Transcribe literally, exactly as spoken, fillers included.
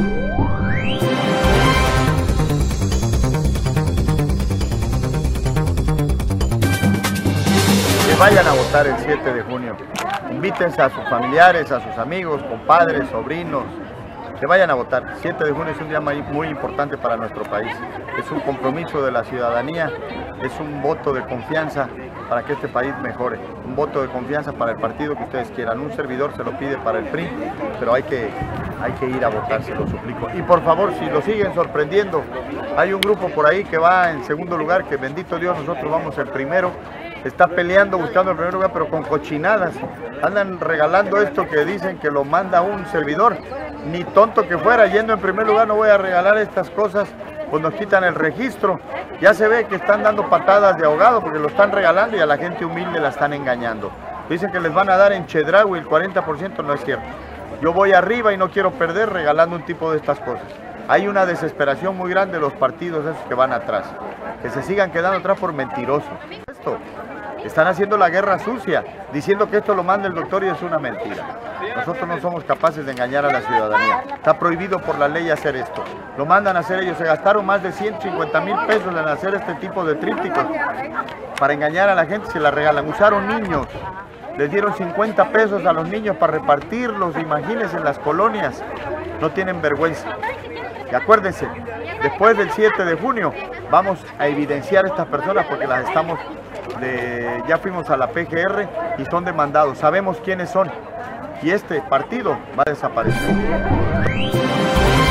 Vayan a votar el siete de junio. Invítense a sus familiares, a sus amigos, compadres, sobrinos, que vayan a votar. siete de junio es un día muy importante para nuestro país. Es un compromiso de la ciudadanía, es un voto de confianza para que este país mejore. Un voto de confianza para el partido que ustedes quieran. Un servidor se lo pide para el P R I, pero hay que, hay que ir a votar, se lo suplico. Y por favor, si lo siguen sorprendiendo, hay un grupo por ahí que va en segundo lugar, que bendito Dios, nosotros vamos el primero. Está peleando, buscando el primer lugar, pero con cochinadas. Andan regalando esto que dicen que lo manda un servidor. Ni tonto que fuera, yendo en primer lugar no voy a regalar estas cosas, pues nos quitan el registro. Ya se ve que están dando patadas de ahogado porque lo están regalando y a la gente humilde la están engañando. Dicen que les van a dar en Chedraui el cuarenta por ciento, no es cierto. Yo voy arriba y no quiero perder regalando un tipo de estas cosas. Hay una desesperación muy grande de los partidos esos que van atrás, que se sigan quedando atrás por mentirosos. Esto, están haciendo la guerra sucia, diciendo que esto lo manda el doctor y es una mentira. Nosotros no somos capaces de engañar a la ciudadanía. Está prohibido por la ley hacer esto. Lo mandan a hacer ellos. Se gastaron más de ciento cincuenta mil pesos en hacer este tipo de trípticos para engañar a la gente, se la regalan. Usaron niños. Les dieron cincuenta pesos a los niños para repartirlos, imagínense, en las colonias. No tienen vergüenza. Y acuérdense, después del siete de junio vamos a evidenciar a estas personas porque las estamos, de, ya fuimos a la P G R y son demandados. Sabemos quiénes son y este partido va a desaparecer.